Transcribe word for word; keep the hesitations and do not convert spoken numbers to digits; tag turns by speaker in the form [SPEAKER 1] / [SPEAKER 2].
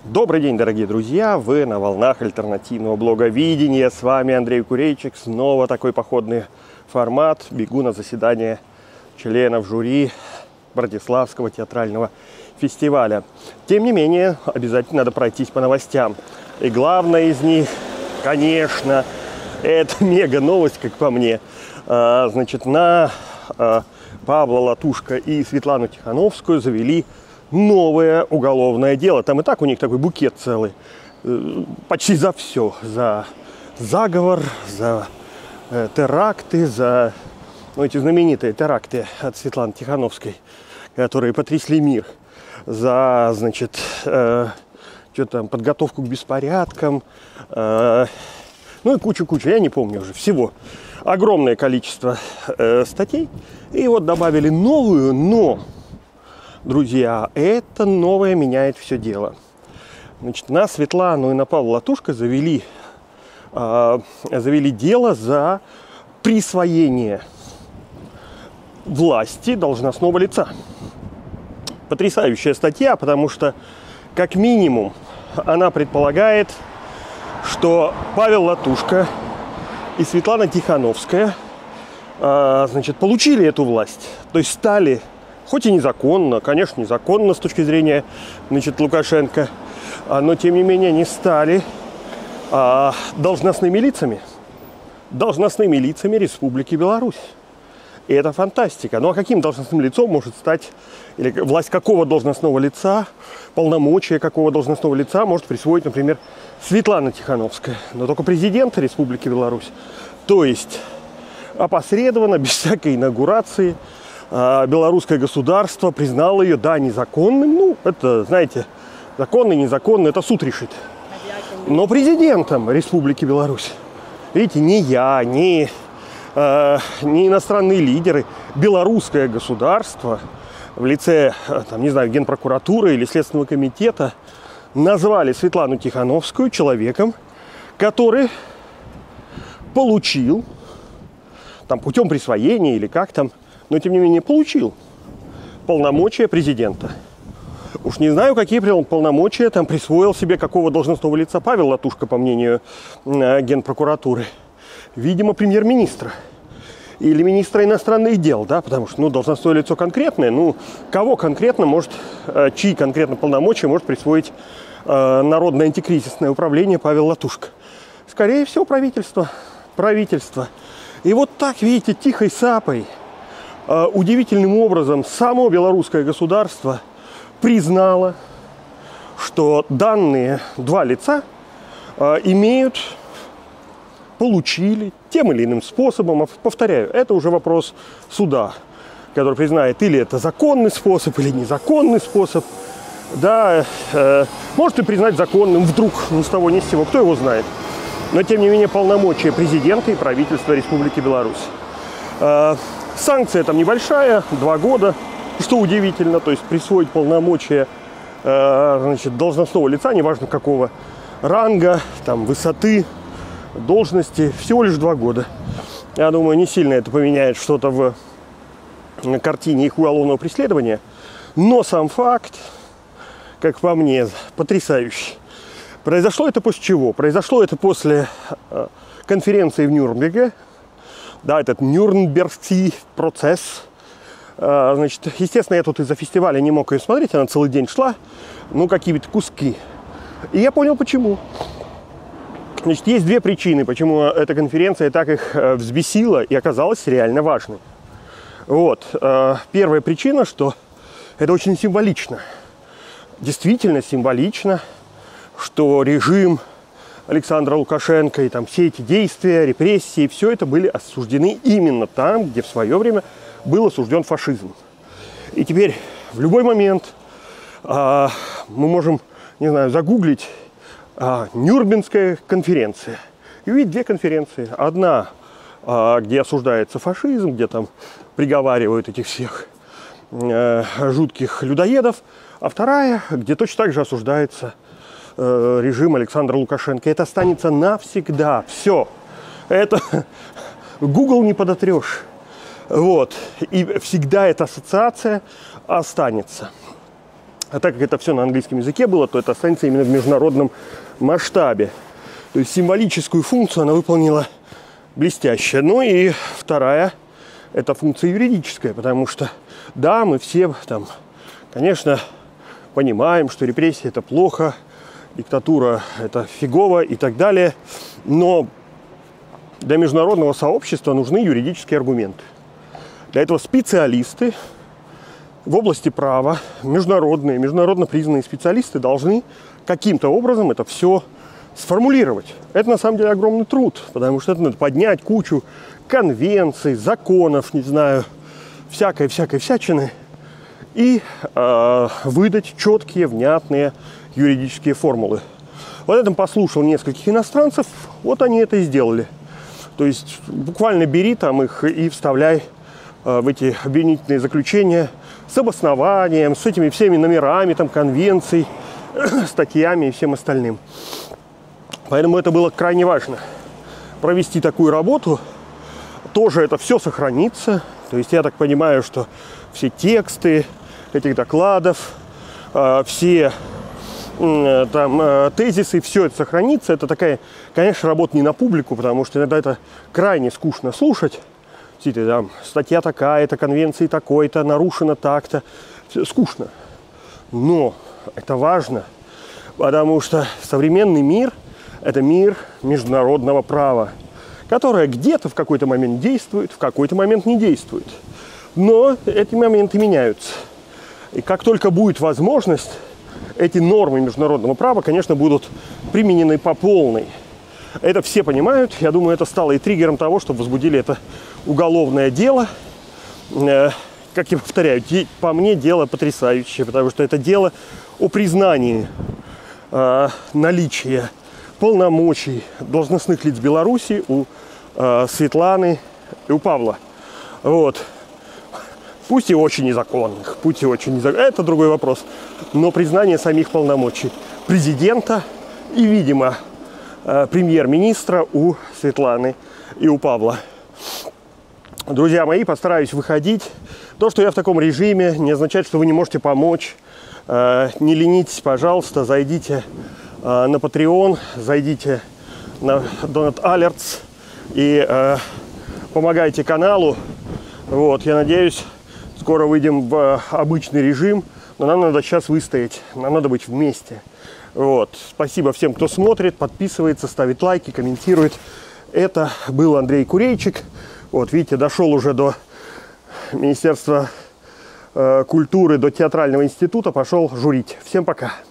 [SPEAKER 1] Добрый день, дорогие друзья! Вы на волнах альтернативного блога «Видение». С вами Андрей Курейчик. Снова такой походный формат. Бегу на заседание членов жюри Братиславского театрального фестиваля. Тем не менее, обязательно надо пройтись по новостям. И главная из них, конечно, это мега новость, как по мне. А, значит, на а, Павла Латушко и Светлану Тихановскую завели новое уголовное дело. Там и так у них такой букет целый. Почти за все. За заговор, за э, теракты, за ну, эти знаменитые теракты от Светланы Тихановской, которые потрясли мир. За, значит, э, что там, подготовку к беспорядкам. Э, ну и кучу-кучу, я не помню уже, всего. Огромное количество э, статей. И вот добавили новую, но... Друзья, это новое меняет все дело. Значит, на Светлану и на Павла Латушко завели, э, завели дело за присвоение власти должностного лица. Потрясающая статья, потому что, как минимум, она предполагает, что Павел Латушко и Светлана Тихановская э, значит, получили эту власть, то есть стали... Хоть и незаконно, конечно, незаконно с точки зрения, значит, Лукашенко, но, тем не менее, они стали а, должностными лицами. Должностными лицами Республики Беларусь. И это фантастика. Ну, а каким должностным лицом может стать, или власть какого должностного лица, полномочия какого должностного лица может присвоить, например, Светлана Тихановская, но только президента Республики Беларусь. То есть, опосредованно, без всякой инаугурации, белорусское государство признало ее, да, незаконным. Ну, это, знаете, законный, незаконный, это суд решит. Но президентом Республики Беларусь, видите, не я, не, э, не иностранные лидеры, белорусское государство в лице, там, не знаю, Генпрокуратуры или Следственного комитета назвали Светлану Тихановскую человеком, который получил, там, путем присвоения или как там, но, тем не менее, получил полномочия президента. Уж не знаю, какие полномочия там присвоил себе какого должностного лица Павел Латушко, по мнению э, Генпрокуратуры. Видимо, премьер-министра. Или министра иностранных дел, да, потому что, ну, должностное лицо конкретное, ну, кого конкретно может, э, чьи конкретно полномочия может присвоить э, Народное антикризисное управление Павел Латушко? Скорее всего, правительство. Правительство. И вот так, видите, тихой сапой, удивительным образом само белорусское государство признало, что данные два лица э, имеют, получили тем или иным способом, повторяю, это уже вопрос суда, который признает, или это законный способ, или незаконный способ. Да, э, может и признать законным вдруг, ни с того ни с сего, кто его знает. Но, тем не менее, полномочия президента и правительства Республики Беларусь. Э, Санкция там небольшая, два года, что удивительно, то есть присвоить полномочия э, значит, должностного лица, неважно какого ранга, там, высоты, должности, всего лишь два года. Я думаю, не сильно это поменяет что-то в картине их уголовного преследования, но сам факт, как по мне, потрясающий. Произошло это после чего? Произошло это после э, конференции в Нюрнберге. Да, этот Нюрнбергский процесс. А, значит, естественно, я тут из-за фестиваля не мог ее смотреть, она целый день шла, ну, какие-то куски. И я понял, почему. Значит, есть две причины, почему эта конференция так их взбесила и оказалась реально важной. Вот. Первая причина, что это очень символично. Действительно символично, что режим Александра Лукашенко и там все эти действия, репрессии, все это были осуждены именно там, где в свое время был осужден фашизм. И теперь в любой момент а, мы можем, не знаю, загуглить а, Нюрнбергская конференция. И увидеть две конференции. Одна, а, где осуждается фашизм, где там приговаривают этих всех а, жутких людоедов, а вторая, где точно так же осуждается режим Александра Лукашенко. Это останется навсегда. Все. Это Google не подотрешь. Вот. И всегда эта ассоциация останется. А так как это все на английском языке было, то это останется именно в международном масштабе. То есть символическую функцию она выполнила блестяще. Ну и вторая – это функция юридическая, потому что, да, мы все там, конечно, понимаем, что репрессии – это плохо, диктатура – это фигово и так далее, но для международного сообщества нужны юридические аргументы. Для этого специалисты в области права, международные, международно признанные специалисты должны каким-то образом это все сформулировать. Это на самом деле огромный труд, потому что это надо поднять кучу конвенций, законов, не знаю, всякой-всякой всячины и э, выдать четкие, внятные юридические формулы. Вот этом послушал нескольких иностранцев, вот они это и сделали. То есть буквально бери там их и вставляй э, в эти обвинительные заключения с обоснованием, с этими всеми номерами там, конвенций, статьями и всем остальным. Поэтому это было крайне важно. Провести такую работу, тоже это все сохранится. То есть я так понимаю, что все тексты этих докладов, э, все э, там, э, тезисы, все это сохранится. Это такая, конечно, работа не на публику, потому что иногда это крайне скучно слушать. Видите, там, статья такая-то, конвенции такой-то, нарушено так-то. Скучно. Но это важно, потому что современный мир – это мир международного права, которое где-то в какой-то момент действует, в какой-то момент не действует. Но эти моменты меняются. И как только будет возможность, эти нормы международного права, конечно, будут применены по полной. Это все понимают. Я думаю, это стало и триггером того, что возбудили это уголовное дело. Как я повторяю, по мне дело потрясающее, потому что это дело о признании наличия полномочий должностных лиц Беларуси у Светланы и у Павла. Вот. Пусть и очень незаконных, пусть и очень незаконных. Это другой вопрос. Но признание самих полномочий президента и, видимо, премьер-министра у Светланы и у Павла. Друзья мои, постараюсь выходить. То, что я в таком режиме, не означает, что вы не можете помочь. Не ленитесь, пожалуйста, зайдите на Patreon, зайдите на Donut Alerts и помогайте каналу. Вот, я надеюсь, скоро выйдем в обычный режим, но нам надо сейчас выстоять, нам надо быть вместе. Вот. Спасибо всем, кто смотрит, подписывается, ставит лайки, комментирует. Это был Андрей Курейчик. Вот, видите, дошел уже до Министерства э, культуры, до театрального института, пошел журить. Всем пока.